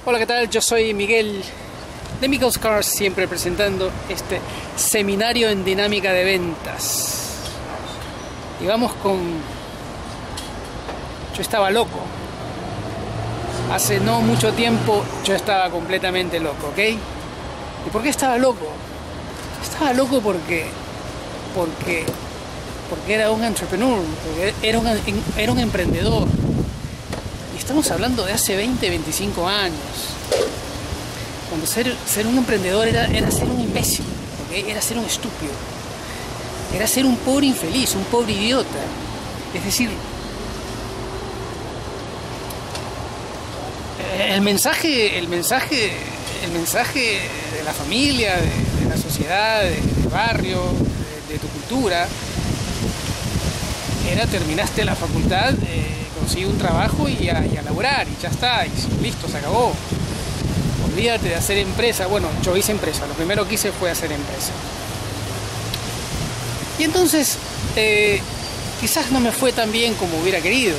Hola, ¿qué tal? Yo soy Miguel de Miguel's Cars, siempre presentando este seminario en dinámica de ventas. Y vamos con... Yo estaba loco. Hace no mucho tiempo yo estaba completamente loco, ¿ok? ¿Y por qué estaba loco? Estaba loco porque era un entrepreneur, porque era un emprendedor. Y estamos hablando de hace 20, 25 años. Cuando ser un emprendedor era ser un imbécil, ¿okay? Era ser un estúpido. Era ser un pobre infeliz, un pobre idiota. Es decir, el mensaje de la familia, de la sociedad, del barrio, de tu cultura, era: terminaste la facultad, consigue un trabajo y a laburar, y ya está, y listo, se acabó. Olvídate de hacer empresa. Bueno, yo hice empresa, lo primero que hice fue hacer empresa. Y entonces, quizás no me fue tan bien como hubiera querido.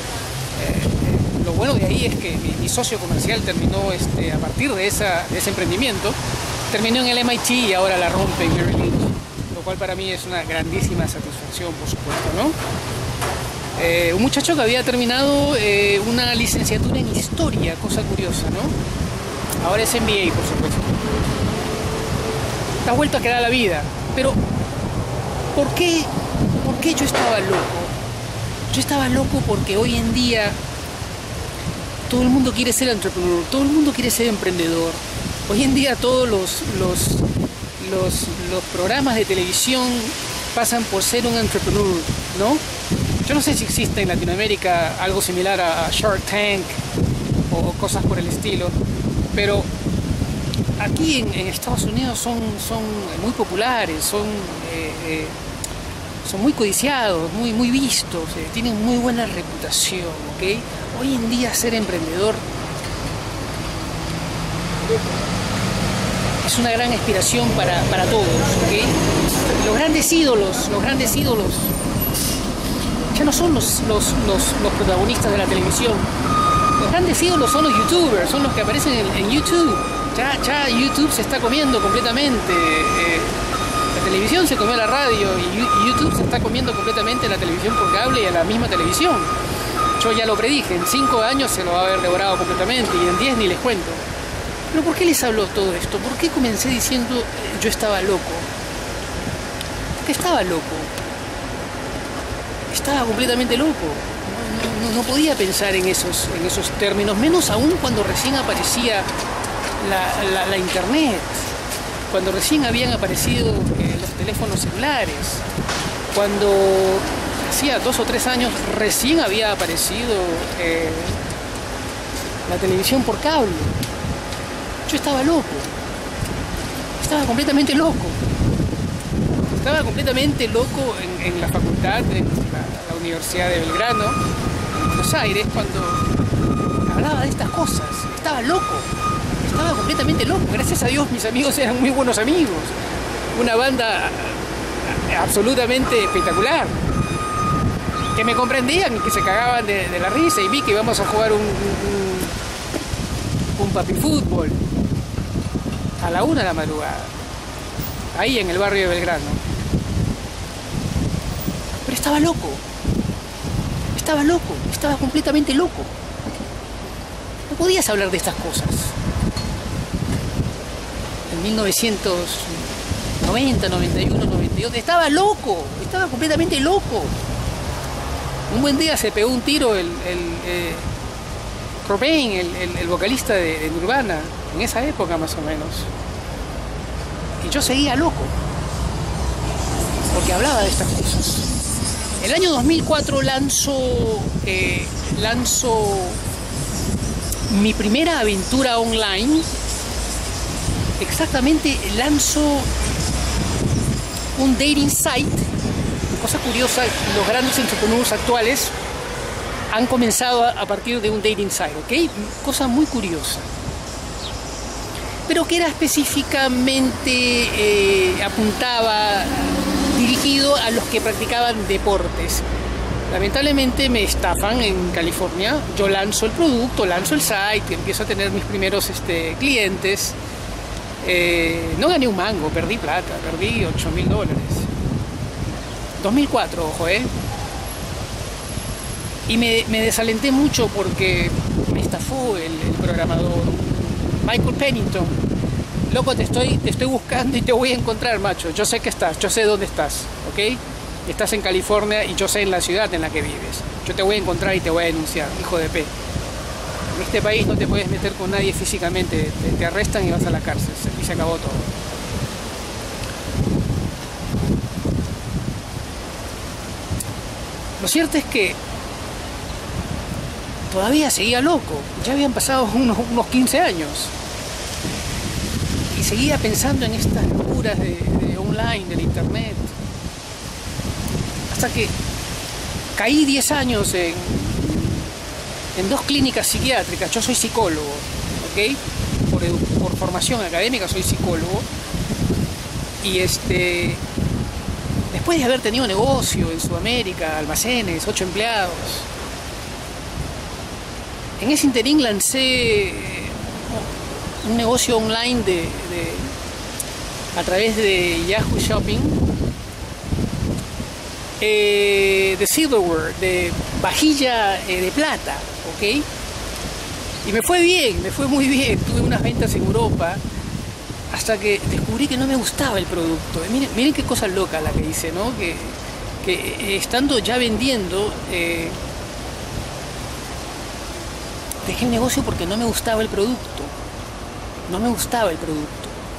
Lo bueno de ahí es que mi socio comercial terminó, a partir de ese emprendimiento, terminó en el MIT y ahora la rompe en Merrill Lynch, lo cual para mí es una grandísima satisfacción, por supuesto, ¿no? Un muchacho que había terminado una licenciatura en historia, cosa curiosa, ¿no? Ahora es MBA, por supuesto. Te has vuelto a quedar la vida. Pero, ¿por qué yo estaba loco? Yo estaba loco porque hoy en día todo el mundo quiere ser entrepreneur, todo el mundo quiere ser emprendedor. Hoy en día todos los programas de televisión pasan por ser un entrepreneur, ¿no? Yo no sé si existe en Latinoamérica algo similar a Shark Tank o cosas por el estilo, pero aquí en Estados Unidos son muy populares, son muy codiciados, muy vistos, tienen muy buena reputación, ¿ok? Hoy en día ser emprendedor es una gran inspiración para todos, ¿ok? Los grandes ídolos ya no son los protagonistas de la televisión. Los grandes ídolos son los youtubers, son los que aparecen en YouTube. Ya YouTube se está comiendo completamente. La televisión se comió a la radio y YouTube se está comiendo completamente la televisión por cable y a la misma televisión. Yo ya lo predije, en 5 años se lo va a haber devorado completamente y en 10 ni les cuento. Pero ¿por qué les hablo todo esto? ¿Por qué comencé diciendo yo estaba loco? Porque estaba loco. Estaba completamente loco. No podía pensar en esos términos, menos aún cuando recién aparecía la internet, cuando recién habían aparecido los teléfonos celulares, cuando hacía 2 o 3 años recién había aparecido la televisión por cable. Yo estaba loco, estaba completamente loco. Estaba completamente loco en la facultad, en la Universidad de Belgrano, en Buenos Aires, cuando hablaba de estas cosas. Estaba loco, estaba completamente loco. Gracias a Dios mis amigos eran muy buenos amigos. Una banda absolutamente espectacular, que me comprendían y que se cagaban de la risa, y vi que íbamos a jugar un papi fútbol a la 1 de la madrugada, ahí en el barrio de Belgrano. Pero estaba loco, estaba completamente loco. No podías hablar de estas cosas. En 1990, 91, 92, estaba loco, estaba completamente loco. Un buen día se pegó un tiro Cobain, el vocalista de Nirvana, en esa época más o menos. Y yo seguía loco, porque hablaba de estas cosas. El año 2004 lanzo mi primera aventura online. Exactamente, lanzo un dating site. Cosa curiosa, los grandes entrepreneurs actuales han comenzado a partir de un dating site, ¿ok? Cosa muy curiosa. Pero que era específicamente, apuntaba, dirigido a los que practicaban deportes. Lamentablemente me estafan en California. Yo lanzo el producto, lanzo el site, empiezo a tener mis primeros clientes. No gané un mango, perdí plata, perdí $8,000. 2004, ojo, Y me desalenté mucho porque me estafó el programador, Michael Pennington. Loco, te estoy buscando y te voy a encontrar, macho. Yo sé que estás, yo sé dónde estás, ¿ok? Estás en California y yo sé en la ciudad en la que vives. Yo te voy a encontrar y te voy a denunciar, hijo de P. En este país no te puedes meter con nadie físicamente, te arrestan y vas a la cárcel y se acabó todo. Lo cierto es que todavía seguía loco, ya habían pasado unos 15 años y seguía pensando en estas locuras de online, del internet, hasta que caí 10 años en 2 clínicas psiquiátricas. Yo soy psicólogo, ¿ok? Por formación académica soy psicólogo. Y después de haber tenido negocio en Sudamérica, almacenes, 8 empleados, en ese interín lancé un negocio online a través de Yahoo Shopping, de silverware, de vajilla de plata, ¿ok? Y me fue bien, me fue muy bien. Tuve unas ventas en Europa hasta que descubrí que no me gustaba el producto. Miren qué cosa loca la que hice, ¿no? Que estando ya vendiendo, dejé el negocio porque no me gustaba el producto. No me gustaba el producto.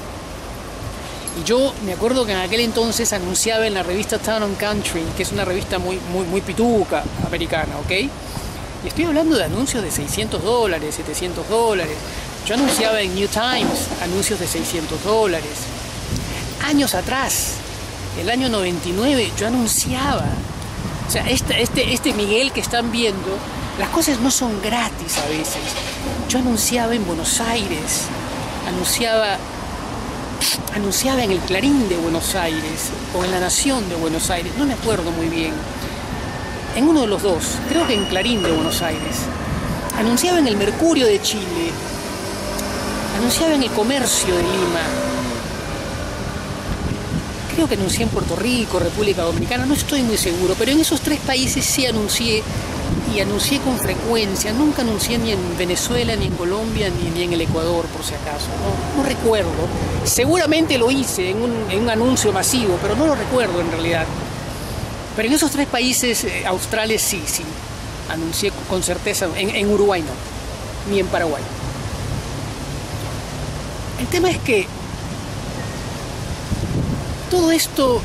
Y yo me acuerdo que en aquel entonces anunciaba en la revista Town and Country, que es una revista muy pituca americana, ¿ok? Y estoy hablando de anuncios de $600, $700. Yo anunciaba en New Times anuncios de $600. Años atrás, el año 99, yo anunciaba. O sea, este Miguel que están viendo, las cosas no son gratis a veces. Yo anunciaba en Buenos Aires, anunciaba en el Clarín de Buenos Aires o en La Nación de Buenos Aires, no me acuerdo muy bien. En uno de los dos, creo que en Clarín de Buenos Aires. Anunciaba en el Mercurio de Chile, anunciaba en el Comercio de Lima, creo que anuncié en Puerto Rico, República Dominicana, no estoy muy seguro, pero en esos 3 países sí anuncié, y anuncié con frecuencia. Nunca anuncié ni en Venezuela, ni en Colombia, ni en el Ecuador, por si acaso, no recuerdo. Seguramente lo hice en un anuncio masivo, pero no lo recuerdo en realidad. Pero en esos 3 países australes sí anuncié con certeza. En Uruguay no, ni en Paraguay. El tema es que todo esto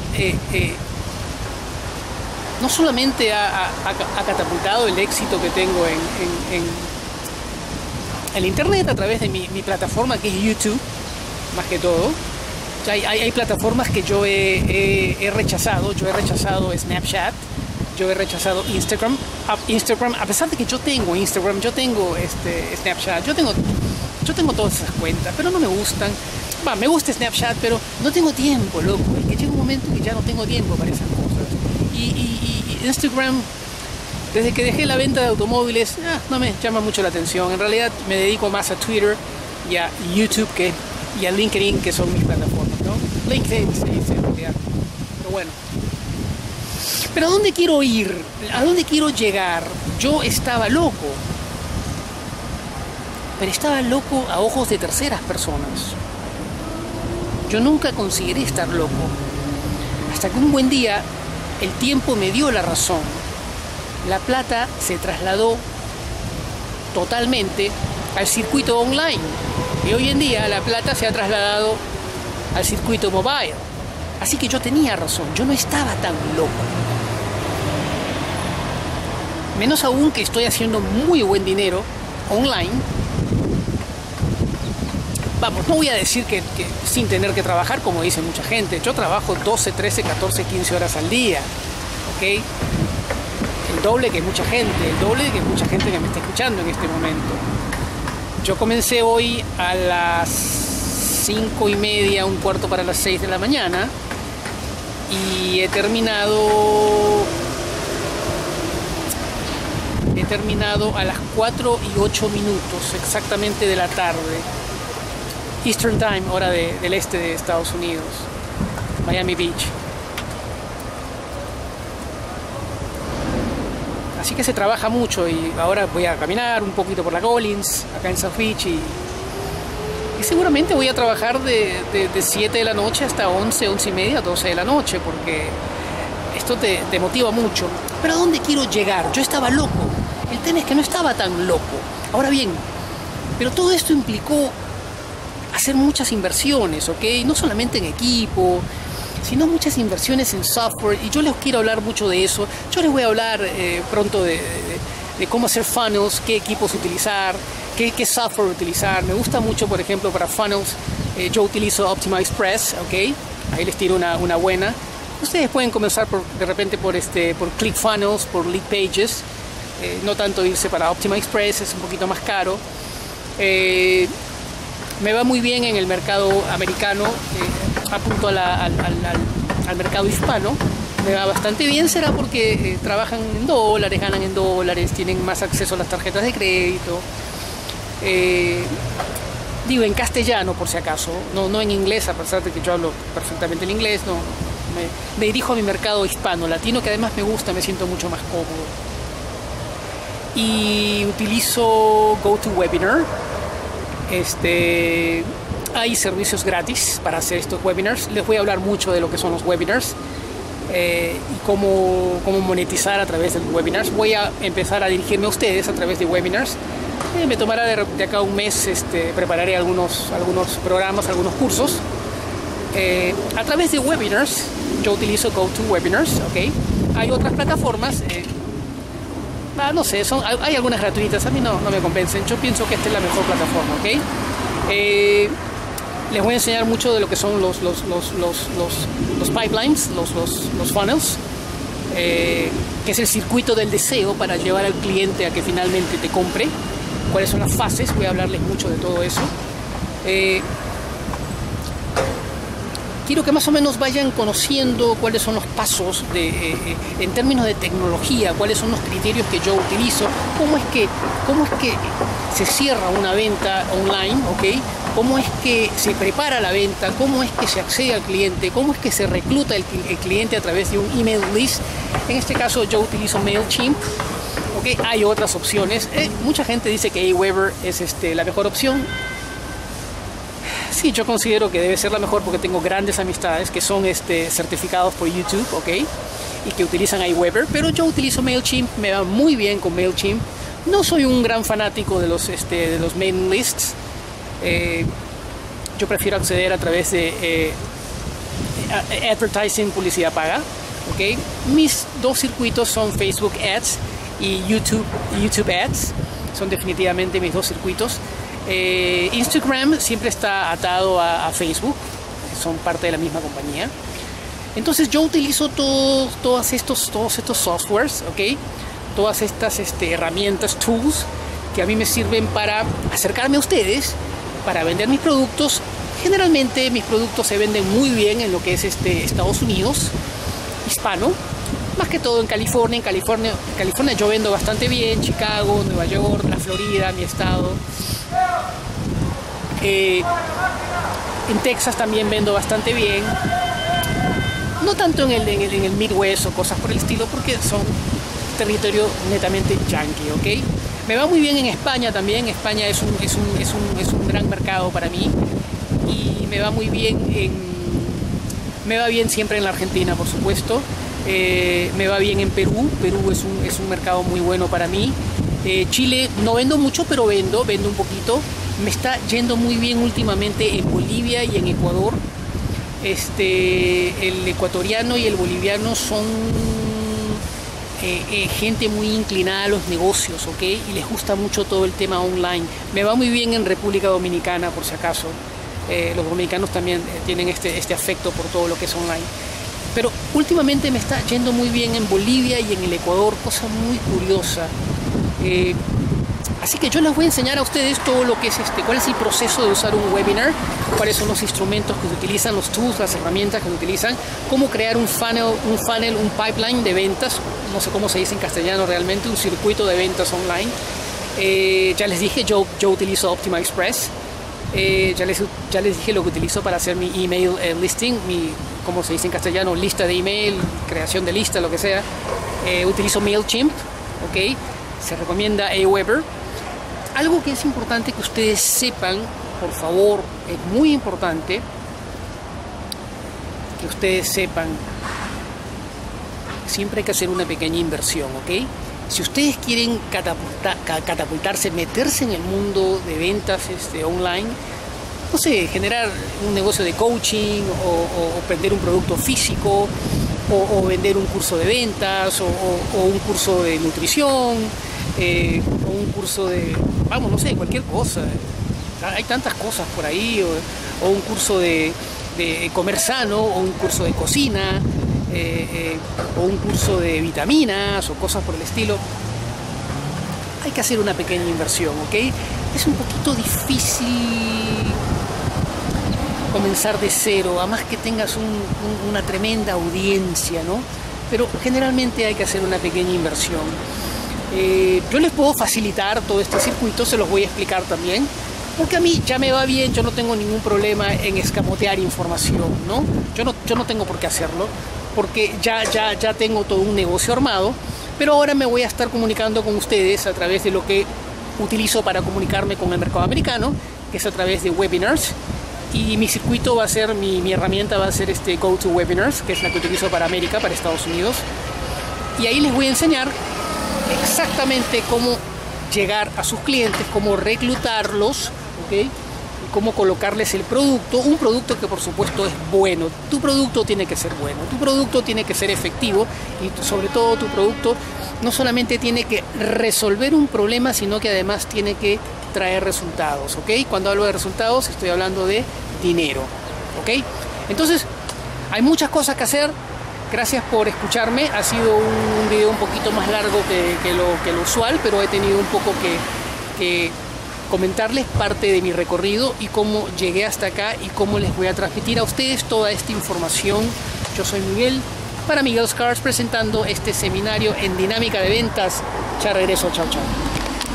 no solamente ha catapultado el éxito que tengo en el internet a través de mi plataforma, que es YouTube, más que todo. Hay plataformas que yo he rechazado. Yo he rechazado Snapchat, yo he rechazado Instagram, a pesar de que yo tengo Instagram, yo tengo Snapchat, yo tengo todas esas cuentas, pero no me gustan. Me gusta Snapchat, pero no tengo tiempo, loco. Es que llega un momento que ya no tengo tiempo para esas cosas. Y Instagram, desde que dejé la venta de automóviles, no me llama mucho la atención. En realidad me dedico más a Twitter y a YouTube y a LinkedIn, que son mis plataformas, ¿no? LinkedIn se dice en realidad. Pero bueno. ¿Pero a dónde quiero ir? ¿A dónde quiero llegar? Yo estaba loco. Pero estaba loco a ojos de terceras personas. Yo nunca consideré estar loco. Hasta que un buen día el tiempo me dio la razón. La plata se trasladó totalmente al circuito online. Y hoy en día la plata se ha trasladado al circuito mobile. Así que yo tenía razón, yo no estaba tan loco. Menos aún que estoy haciendo muy buen dinero online. Vamos, no voy a decir que sin tener que trabajar, como dice mucha gente. Yo trabajo 12, 13, 14, 15 horas al día, ¿ok? El doble que mucha gente que me está escuchando en este momento. Yo comencé hoy a las 5:30, un cuarto para las 6 de la mañana, y he terminado he terminado a las 4:08 exactamente de la tarde, Eastern Time, hora del este de Estados Unidos, Miami Beach. Así que se trabaja mucho y ahora voy a caminar un poquito por la Collins, acá en South Beach, y seguramente voy a trabajar de 7 de la noche hasta 11, 11:30, 12 de la noche, porque esto te motiva mucho. Pero ¿a dónde quiero llegar? Yo estaba loco. El tema es que no estaba tan loco. Ahora bien, pero todo esto implicó hacer muchas inversiones, ¿ok? No solamente en equipo, sino muchas inversiones en software, y yo les quiero hablar mucho de eso. Yo les voy a hablar pronto de cómo hacer funnels, qué equipos utilizar, qué software utilizar. Me gusta mucho, por ejemplo, para funnels, yo utilizo OptimizePress, ¿ok? Ahí les tiro una buena. Ustedes pueden comenzar de repente por ClickFunnels, por Leadpages, no tanto irse para OptimizePress, es un poquito más caro. Me va muy bien en el mercado americano, apunto al mercado hispano, me va bastante bien. Será porque trabajan en dólares, ganan en dólares, tienen más acceso a las tarjetas de crédito. Digo en castellano, por si acaso, no en inglés, a pesar de que yo hablo perfectamente el inglés. No, me dirijo a mi mercado hispano, latino, que además me gusta, me siento mucho más cómodo. Y utilizo GoToWebinar. Hay servicios gratis para hacer estos webinars. Les voy a hablar mucho de lo que son los webinars y cómo monetizar a través de los webinars. Voy a empezar a dirigirme a ustedes a través de webinars. Me tomará de acá un mes, prepararé algunos programas, algunos cursos. A través de webinars, yo utilizo GoToWebinars, ¿ok? Hay otras plataformas, no sé, hay algunas gratuitas, a mí no me convencen. Yo pienso que esta es la mejor plataforma, ¿ok? Les voy a enseñar mucho de lo que son los pipelines, los funnels, que es el circuito del deseo para llevar al cliente a que finalmente te compre. Cuáles son las fases, voy a hablarles mucho de todo eso. Quiero que más o menos vayan conociendo cuáles son los pasos en términos de tecnología, cuáles son los criterios que yo utilizo, cómo es que se cierra una venta online, ¿ok? Cómo es que se prepara la venta, cómo es que se accede al cliente, cómo es que se recluta el cliente a través de un email list. En este caso yo utilizo MailChimp, ¿ok? Hay otras opciones. Mucha gente dice que Aweber es la mejor opción. Sí, yo considero que debe ser la mejor porque tengo grandes amistades que son certificados por YouTube, ¿ok? Y que utilizan Aweber, pero yo utilizo MailChimp, me va muy bien con MailChimp. No soy un gran fanático de los mailing lists. Yo prefiero acceder a través de advertising, publicidad paga, ¿ok? Mis dos circuitos son Facebook Ads y YouTube Ads. Son definitivamente mis dos circuitos. Instagram siempre está atado a Facebook, son parte de la misma compañía. Entonces yo utilizo todos estos softwares, ¿ok? Todas estas herramientas, tools, que a mí me sirven para acercarme a ustedes, para vender mis productos. Generalmente mis productos se venden muy bien en lo que es Estados Unidos, hispano, más que todo en California. En California yo vendo bastante bien, Chicago, Nueva York, la Florida, mi estado. En Texas también vendo bastante bien. No tanto en el Midwest o cosas por el estilo, porque son territorio netamente yankee, ¿ok? Me va muy bien en España también. España es un gran mercado para mí. Y me va muy bien me va bien siempre en la Argentina, por supuesto. Me va bien en Perú. Perú es un mercado muy bueno para mí. Chile no vendo mucho, pero vendo un poquito. Me está yendo muy bien últimamente en Bolivia y en Ecuador. El ecuatoriano y el boliviano son gente muy inclinada a los negocios, ¿ok? Y les gusta mucho todo el tema online. Me va muy bien en República Dominicana, por si acaso. Los dominicanos también tienen este afecto por todo lo que es online. Pero últimamente me está yendo muy bien en Bolivia y en el Ecuador, cosa muy curiosa. Así que yo les voy a enseñar a ustedes todo lo que es cuál es el proceso de usar un webinar, cuáles son los instrumentos que se utilizan, los tools, las herramientas que se utilizan, cómo crear un funnel, un pipeline de ventas, no sé cómo se dice en castellano realmente, un circuito de ventas online. Ya les dije, yo utilizo Optima Express. Ya les dije lo que utilizo para hacer mi email listing, como se dice en castellano, lista de email, creación de lista, lo que sea. Utilizo MailChimp, ¿ok? Se recomienda Aweber. Algo que es importante que ustedes sepan, por favor, es muy importante que ustedes sepan, siempre hay que hacer una pequeña inversión, ¿ok? Si ustedes quieren catapultarse, meterse en el mundo de ventas online, no sé, generar un negocio de coaching o vender un producto físico o vender un curso de ventas o un curso de nutrición o un curso de, vamos, no sé, cualquier cosa. Hay tantas cosas por ahí, o un curso de comer sano, o un curso de cocina, o un curso de vitaminas o cosas por el estilo. Hay que hacer una pequeña inversión, ¿ok? Es un poquito difícil comenzar de cero, a más que tengas una tremenda audiencia, ¿no? Pero generalmente hay que hacer una pequeña inversión. Yo les puedo facilitar todo este circuito, se los voy a explicar también, porque a mí ya me va bien, yo no tengo ningún problema en escamotear información, ¿no? Yo no tengo por qué hacerlo, porque ya tengo todo un negocio armado, pero ahora me voy a estar comunicando con ustedes a través de lo que utilizo para comunicarme con el mercado americano, que es a través de webinars, y mi circuito va a ser, mi herramienta va a ser GoToWebinars, que es la que utilizo para América, para Estados Unidos, y ahí les voy a enseñar exactamente cómo llegar a sus clientes, cómo reclutarlos, ¿ok? Cómo colocarles el producto, un producto que por supuesto es bueno. Tu producto tiene que ser bueno, tu producto tiene que ser efectivo y sobre todo tu producto no solamente tiene que resolver un problema, sino que además tiene que traer resultados, ¿ok? Cuando hablo de resultados estoy hablando de dinero, ¿ok? Entonces hay muchas cosas que hacer. Gracias por escucharme. Ha sido un video un poquito más largo que lo usual, pero he tenido un poco que comentarles parte de mi recorrido y cómo llegué hasta acá y cómo les voy a transmitir a ustedes toda esta información. Yo soy Miguel, para Miguel's Cars, presentando este seminario en dinámica de ventas. Ya regreso, chao, chao.